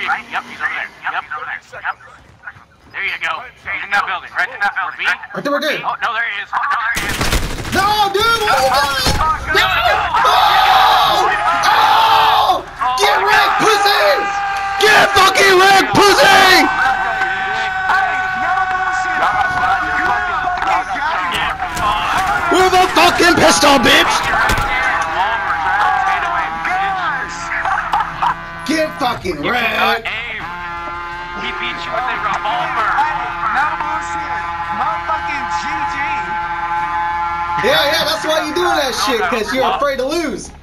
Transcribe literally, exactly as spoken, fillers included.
right? Yep, he's over there. Yep, he's over there. Yep. There you go. He's in that building. Right in that building. Right there, right there. Oh, no, there he is. Oh, no, there he is. No, dude, what are you doing? No! Oh! Oh! Get wrecked, pussy! Get fucking wrecked, pussy! With a fucking pistol, bitch! Get fucking wrecked! He beat you with a revolver. No bullshit. Motherfucking G G. Yeah, yeah, that's why you doing that shit, because you're afraid to lose.